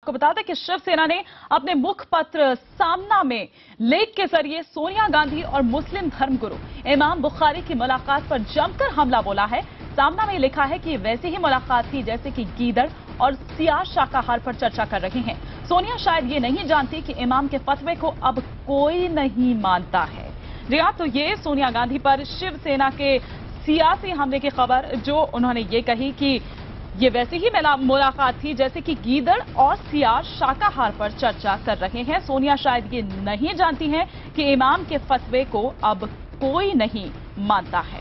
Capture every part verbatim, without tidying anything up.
आपको बता दें कि शिवसेना ने अपने मुखपत्र सामना में लेख के जरिए सोनिया गांधी और मुस्लिम धर्मगुरु इमाम बुखारी की मुलाकात पर जमकर हमला बोला है। सामना में लिखा है कि वैसी ही मुलाकात थी जैसे कि गीदड़ और सियार शाकाहार पर चर्चा कर रहे हैं। सोनिया शायद ये नहीं जानती कि इमाम के फतवे को अब कोई नहीं मानता है। जी हाँ, तो ये सोनिया गांधी पर शिवसेना के सियासी हमले की खबर, जो उन्होंने ये कही कि ये वैसी ही मुलाकात थी जैसे कि गीदड़ और सियार शाकाहार पर चर्चा कर रहे हैं। सोनिया शायद ये नहीं जानती हैं कि इमाम के फतवे को अब कोई नहीं मानता है।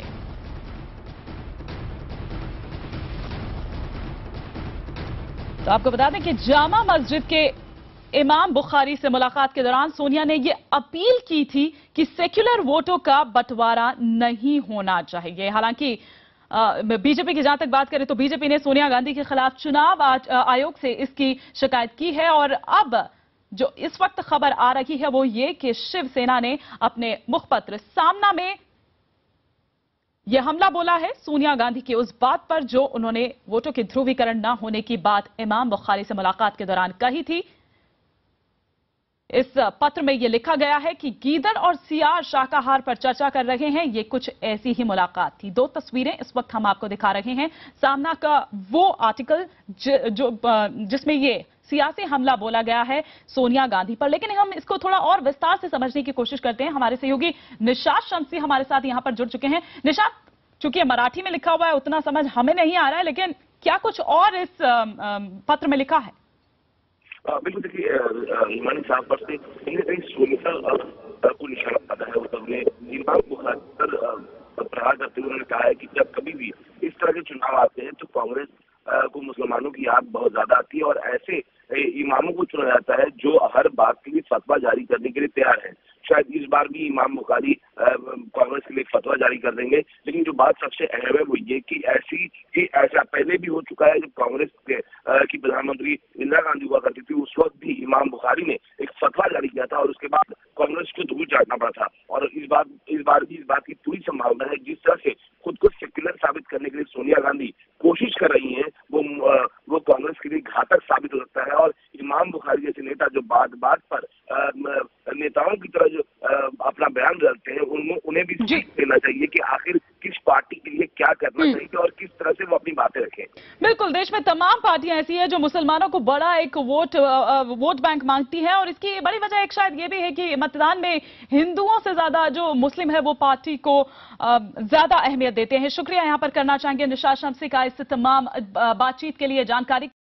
तो आपको बता दें कि जामा मस्जिद के इमाम बुखारी से मुलाकात के दौरान सोनिया ने यह अपील की थी कि सेक्युलर वोटों का बंटवारा नहीं होना चाहिए। हालांकि बीजेपी की जहां तक बात करें तो बीजेपी ने सोनिया गांधी के खिलाफ चुनाव आयोग से इसकी शिकायत की है और अब जो इस वक्त खबर आ रही है वो ये कि शिवसेना ने अपने मुखपत्र सामना में यह हमला बोला है सोनिया गांधी की उस बात पर जो उन्होंने वोटों के ध्रुवीकरण न होने की बात इमाम बुखारी से मुलाकात के दौरान कही थी। इस पत्र में यह लिखा गया है कि गीदड़ और सियार शाकाहार पर चर्चा कर रहे हैं। ये कुछ ऐसी ही मुलाकात थी। दो तस्वीरें इस वक्त हम आपको दिखा रहे हैं। सामना का वो आर्टिकल ज, जो जिसमें ये सियासी हमला बोला गया है सोनिया गांधी पर, लेकिन हम इसको थोड़ा और विस्तार से समझने की कोशिश करते हैं। हमारे सहयोगी निशात शम्सी हमारे साथ यहां पर जुड़ चुके हैं। निशात, चूंकि मराठी में लिखा हुआ है उतना समझ हमें नहीं आ रहा है, लेकिन क्या कुछ और इस पत्र में लिखा है? बिल्कुल, देखिए हिमानी साहब पर से कहीं कहीं सोनिया को निशाना पाता है। उसने इमाम बुखारी पर प्रहार करते हुए उन्होंने कहा है कि जब कभी भी इस तरह के चुनाव आते हैं तो कांग्रेस को मुसलमानों की याद बहुत ज्यादा आती है और ऐसे इमामों को चुना जाता है जो हर बात के लिए फतवा जारी करने के लिए तैयार है। शायद इस बार भी इमाम बुखारी कांग्रेस के लिए फतवा जारी कर देंगे, लेकिन जो बात सबसे अहम है वो ये कि ऐसी कि ऐसा पहले भी हो चुका है। जब कांग्रेस के की प्रधानमंत्री इंदिरा गांधी हुआ करती थी उस वक्त भी इमाम बुखारी ने एक फतवा जारी किया था और उसके बाद कांग्रेस को दूर चाटना पड़ा था। और इस बार इस बार भी इस बात की पूरी संभावना है जिस तरह से खुद को सेक्युलर साबित करने के लिए सोनिया गांधी कोशिश कर रही हैं वो वो कांग्रेस के लिए घातक साबित हो सकता है। और इमाम बुखारी जैसे नेता जो बात बात पर आ, नेताओं की तरह जो आ, अपना बयान रखते हैं उन, उन्हें भी सीख देना चाहिए कि आखिर किस पार्टी के लिए क्या करना चाहिए और किस तरह से वो अपनी बातें रखें। बिल्कुल, देश में तमाम पार्टियां ऐसी हैं जो मुसलमानों को बड़ा एक वोट वोट बैंक मांगती हैं और इसकी बड़ी वजह एक शायद ये भी है कि मतदान में हिंदुओं से ज्यादा जो मुस्लिम है वो पार्टी को ज्यादा अहमियत देते हैं। शुक्रिया यहां पर करना चाहेंगे निशात शम्सी का इस तमाम बातचीत के लिए, जानकारी